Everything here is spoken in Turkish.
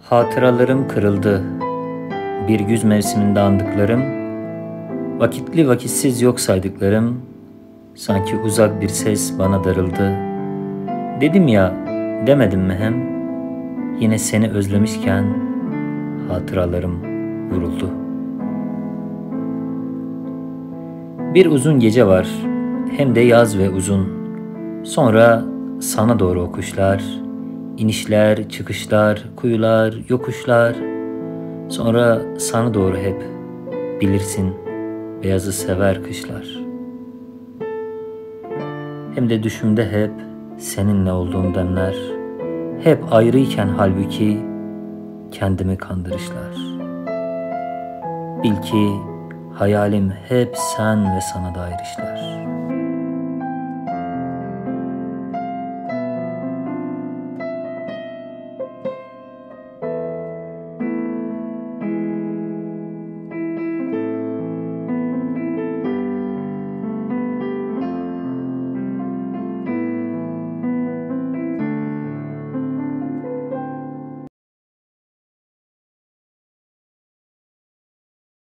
Hatıralarım kırıldı, bir güz mevsiminde andıklarım, vakitli vakitsiz yok saydıklarım, sanki uzak bir ses bana darıldı. Dedim ya, demedim mi hem, yine seni özlemişken hatıralarım vuruldu. Bir uzun gece var, hem de yaz ve uzun, sonra sana doğru o kuşlar, inişler, çıkışlar, kuyular, yokuşlar, sonra sana doğru hep, bilirsin, beyazı sever kışlar. Hem de düşümde hep seninle olduğum demler, hep ayrıyken halbuki kendimi kandırışlar. Bil ki hayalim hep sen ve sana dair işler.